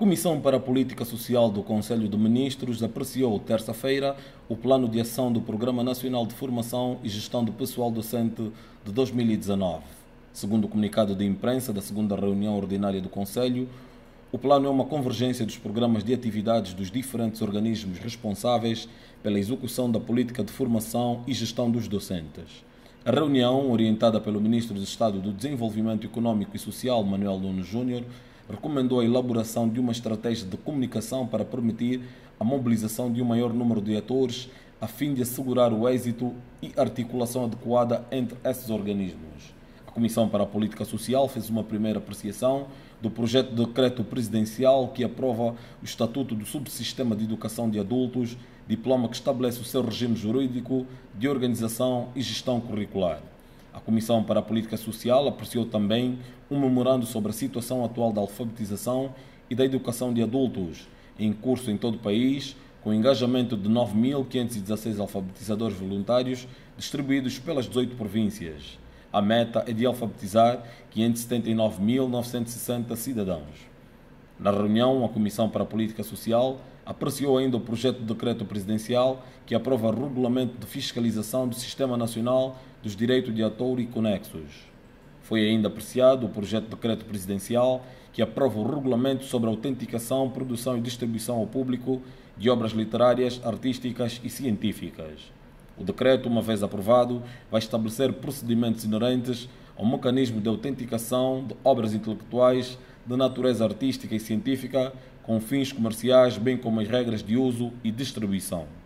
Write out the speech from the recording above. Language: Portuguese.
Comissão para a Política Social do Conselho de Ministros apreciou terça-feira o Plano de Ação do Programa Nacional de Formação e Gestão do Pessoal Docente de 2019. Segundo o comunicado de imprensa da segunda reunião ordinária do Conselho, o plano é uma convergência dos programas de atividades dos diferentes organismos responsáveis pela execução da política de formação e gestão dos docentes. A reunião, orientada pelo Ministro de Estado do Desenvolvimento Econômico e Social, Manuel Nunes Júnior, recomendou a elaboração de uma estratégia de comunicação para permitir a mobilização de um maior número de atores a fim de assegurar o êxito e articulação adequada entre esses organismos. A Comissão para a Política Social fez uma primeira apreciação do projeto de decreto presidencial que aprova o Estatuto do Subsistema de Educação de Adultos, diploma que estabelece o seu regime jurídico de organização e gestão curricular. A Comissão para a Política Social apreciou também um memorando sobre a situação atual da alfabetização e da educação de adultos, em curso em todo o país, com o engajamento de 9.516 alfabetizadores voluntários distribuídos pelas 18 províncias. A meta é de alfabetizar 579.960 cidadãos. Na reunião, a Comissão para a Política Social apreciou ainda o projeto de decreto presidencial que aprova o regulamento de fiscalização do Sistema Nacional dos Direitos de Autor e Conexos. Foi ainda apreciado o projeto de decreto presidencial que aprova o regulamento sobre a autenticação, produção e distribuição ao público de obras literárias, artísticas e científicas. O decreto, uma vez aprovado, vai estabelecer procedimentos inerentes ao mecanismo de autenticação de obras intelectuais de natureza artística e científica com fins comerciais, bem como as regras de uso e distribuição.